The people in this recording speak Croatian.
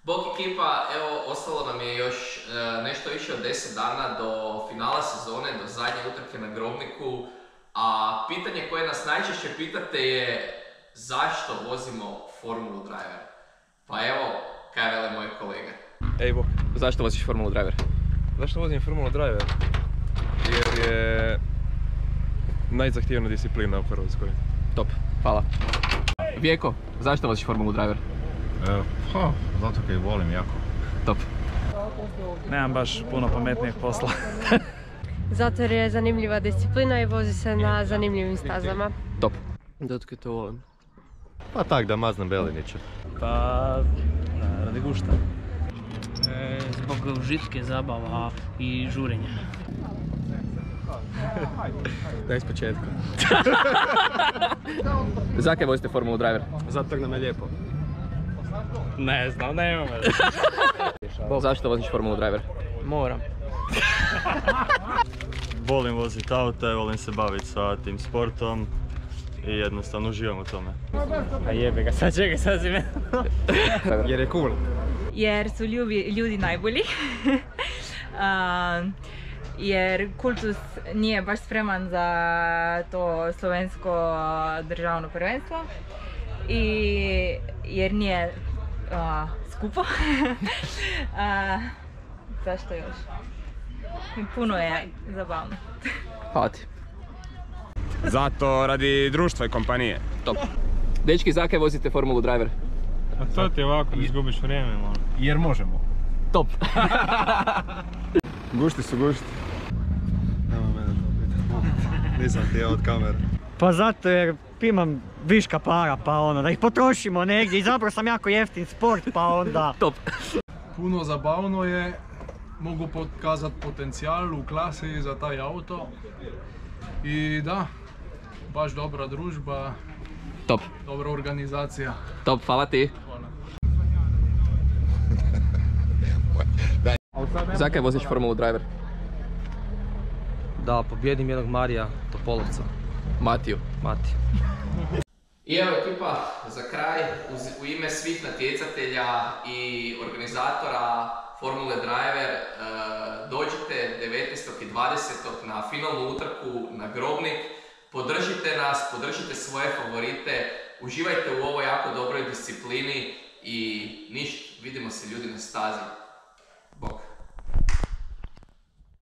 Bok ekipa, evo, ostalo nam je još nešto više od 10 dana do finala sezone, do zadnje utrke na Grobniku. A pitanje koje nas najčešće pitate je zašto vozimo Formulu Driver? Pa evo, kaj vele moje kolege. Ej Bok, Zašto voziš Formulu Driver? zašto vozim Formulu Driver? Jer je najzahtjevna disciplina u Hrvatskoj. Top, hvala. Vijeko, zašto voziš Formulu Driver? Zato kaj volim jako. Top. Nemam baš puno pametnijeg posla. Zato jer je zanimljiva disciplina i vozi se na zanimljivim stazama. Top. Zato kaj to volim. Pa tak da maznem Belinića. Pa, radi gušta. Zbog užitke, zabava i žurenja. Da iz početka. Zakaj vozite Formulu Driver? Zato jer nam je lijepo. Ne znam, nemam. Zašto voziš Formulu Driver? Moram. Volim voziti aute, volim se baviti sa tim sportom i jednostavno uživam u tome. A jebe ga, sad čekaj, sad si me. Jer je cool. Jer su ljudi najbolji. Jer Kultus nije baš spreman za to slovensko državno prvenstvo i jer nije skupo. Zašto još? Puno je zabavno. Hvala ti. Zato radi društva i kompanije. Top. Dečki, zakaj vozite Formulu Driver? A to ti ovako, da izgubiš vrijeme malo. Jer možemo. Top. Gušti su gušti. Nema mene to pita. Nisam ti ja od kamere. Pa zato jer imam viška para, pa ono, da ih potrošimo negdje. Izabrao sam jako jeftin sport, pa onda... Top. Puno zabavno je, mogu pokazati potencijal u klasi za taj auto i da, baš dobra družba, Top. dobra organizacija. Top, hvala ti. Zakaj voziš Formulu Driver? Da pobjedim jednog Marija Topolovca. Matiju. Mati. I evo ekipa, za kraj, u ime svih natjecatelja i organizatora Formule Driver, dođite 19. i 20. na finalnu utrku na Grobnik, podržite nas, podržite svoje favorite, uživajte u ovoj jako dobroj disciplini i ništa, vidimo se ljudi na stazi.